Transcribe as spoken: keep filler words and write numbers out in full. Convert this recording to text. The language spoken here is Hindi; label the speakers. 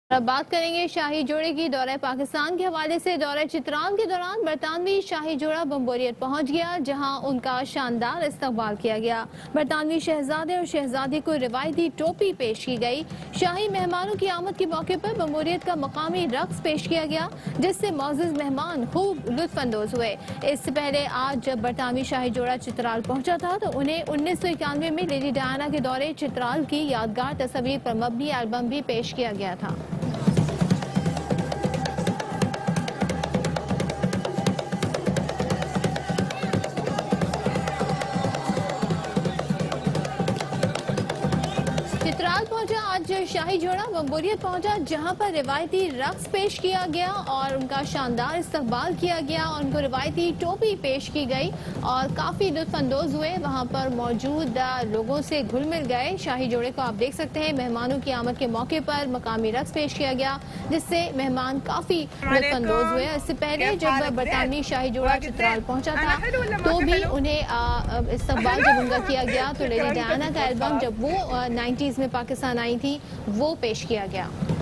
Speaker 1: अब बात करेंगे शाही जोड़े की। दौरे पाकिस्तान के हवाले से दौरे चित्राल के दौरान बरतानवी शाही जोड़ा बम्बोरियत पहुंच गया, जहां उनका शानदार इस्तकबाल किया गया। बरतानवी शहजादे और शहजादी को रिवायती टोपी पेश की गई। शाही मेहमानों की आमद के मौके पर बम्बोरियत का मकामी रक्स पेश किया गया, जिससे मौजूद मेहमान खूब लुत्फानंदोज हुए। इससे पहले आज जब बरतानवी शाही जोड़ा चित्राल पहुंचा था तो उन्हें उन्नीस सौ इक्यानवे में लेडी डायना के दौरे चित्राल की यादगार तस्वीर पर मबनी एल्बम भी पेश किया गया था। चित्राल पहुंचा आज शाही जोड़ा बम्बोरियत पहुंचा, जहां पर रिवायती रक्स पेश किया गया और उनका शानदार इस्तकबाल किया गया और उनको रिवायती टोपी पेश की गई और काफी लुत्फानंदोज हुए। वहां पर मौजूद लोगों से घुल मिल गए। शाही जोड़े को आप देख सकते हैं, मेहमानों की आमद के मौके पर मकामी रक्स पेश किया गया, जिससे मेहमान काफी लुत्फानंदोज हुए। इससे पहले जब बरतानवी शाही जोड़ा चित्राल पहुंचा था तो भी उन्हें इस्तकबाल जब उनका किया गया तो लेडी डायना का एल्बम जब वो नाइन्टीज में पाकिस्तान आई थी वो पेश किया गया।